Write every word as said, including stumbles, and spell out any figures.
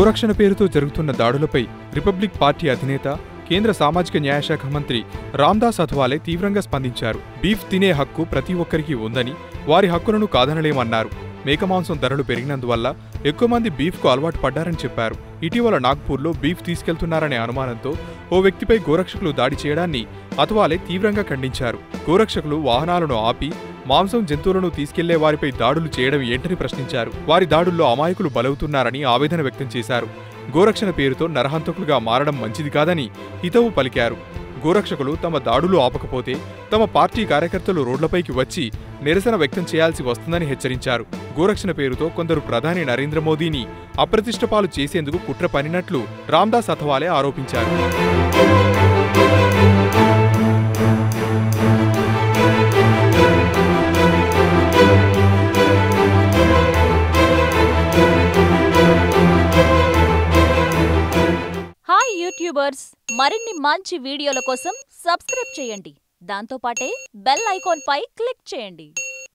గోరక్షణ పేరుతో జరుగుతున్న దాడులపై republic party అధినేత కేంద్ర సామాజిక న్యాయశాఖ మంత్రి రామ్దాస్ అథవాలే తీవ్రంగా స్పందించారు. బీఫ్ తినే హక్కు ప్రతి ఒక్కరికి ఉందని, వారి హక్కులను కాదనలేమన్నారు. మేకమాంసం ధరలు పెరిగినందువల్ల ఎక్కువ మంది బీఫ్కు అలవాటు పడ్డారని చెప్పారు. ఇటీవల నాగ్పూర్లో బీఫ్ తీసుకెళ్తున్నారనే అనుమానంతో ఓ వ్యక్తిపై గోరక్షకులు దాడి చేయడాన్ని అథవాలే తీవ్రంగా ఖండించారు. గోరక్షకులు వాహనాలను ఆపి మాంసం జంతువులను తీసుకెళ్లే వారిపై దాడులు చేయడం ఏంటని ప్రశ్నించారు. వారి దాడుల్లో అమాయకులు బలవుతున్నారని ఆవేదన వ్యక్తం చేశారు. గోరక్షణ పేరుతో నరహంతకులుగా మారడం మంచిది కాదని హితవు పలికారు. గోరక్షకులు తమ దాడులు ఆపకపోతే తమ పార్టీ కార్యకర్తలు రోడ్లపైకి వచ్చి నిరసన వ్యక్తం చేయాల్సి వస్తుందని హెచ్చరించారు. గోరక్షణ పేరుతో కొందరు ప్రధాని నరేంద్ర మోదీని అప్రతిష్టపాలు చేసేందుకు కుట్ర పన్నినట్లు రామ్దాస్ అథవాలే ఆరోపించారు. హాయ్ యూట్యూబర్స్, మరిన్ని మంచి వీడియోల కోసం సబ్స్క్రైబ్ చేయండి. దాంతోపాటే బెల్ ఐకాన్ పై క్లిక్ చేయండి.